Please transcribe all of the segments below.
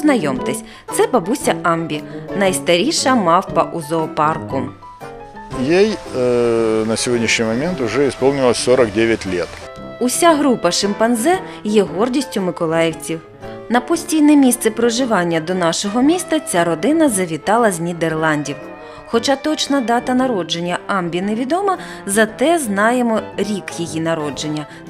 Познайомтесь, це бабуся Амбі, найстаріша мавпа у зоопарку. Ей на сегодняшний момент уже исполнилось 49 лет. Уся група шимпанзе є гордістю миколаївців. На постійне місце проживання до нашого міста ця родина завітала з Нідерландів. Хоча точна дата народження Амбі невідома, зате знаємо рік її народження –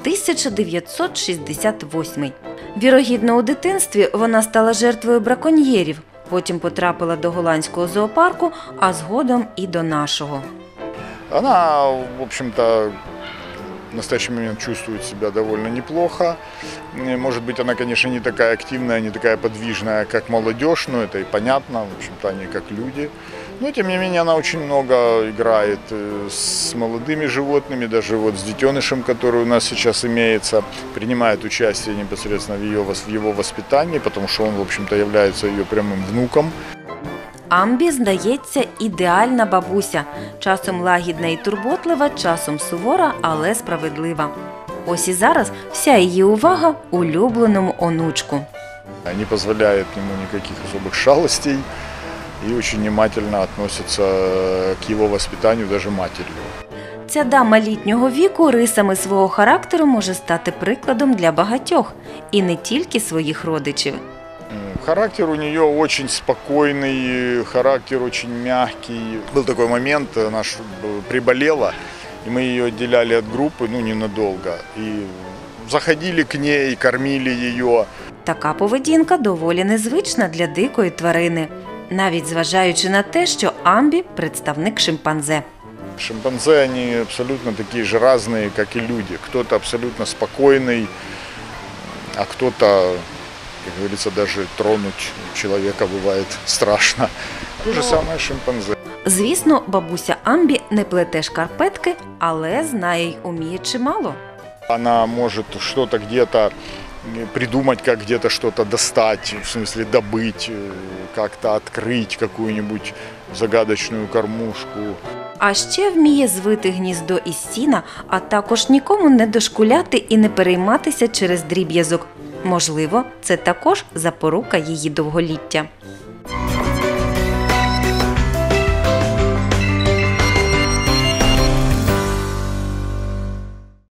1968. Вірогідно, у дитинстві вона стала жертвою браконьєрів, потім потрапила до голландського зоопарку, а згодом і до нашого. Она, в общем-то, в настоящий момент чувствует себя довольно неплохо. Может быть, она, конечно, не такая активная, не такая подвижная, как молодежь, но это и понятно, в общем-то, они как люди. Но, тем не менее, она очень много играет с молодыми животными, даже вот с детенышем, который у нас сейчас имеется, принимает участие непосредственно в его воспитании, потому что он, в общем-то, является ее прямым внуком. Амбі, здається, ідеальна бабуся. Часом лагідна і турботлива, часом сувора, але справедлива. Ось і зараз вся її увага улюбленому онучку. Не позволяет ему никаких особых шалостей и очень внимательно относится к его воспитанию даже матерью. Ця дама літнього віку рисами свого характеру може стати прикладом для багатьох. І не тільки своїх родичів. Характер у нее очень спокойный, характер очень мягкий. Был такой момент, она приболела, и мы ее отделяли от группы, ненадолго. И заходили к ней, кормили ее. Така поведінка доволі незвична для дикої тварини, навіть зважаючи на те, що Амбі – представник шимпанзе. Шимпанзе, они абсолютно такие же разные, как и люди. Кто-то абсолютно спокойный, а кто-то, как говорится, даже тронуть человека бывает страшно. То же самое шимпанзе. Звісно, бабуся Амбі не плете шкарпетки, але знає й уміє чимало. Она может что-то где-то придумать, как где-то что-то достать, в смысле добыть, как-то открыть какую-нибудь загадочную кормушку. А ще вміє звити гніздо із сіна, а також нікому не дошкуляти і не перейматися через дріб'язок. Можливо, це також запорука її довголіття.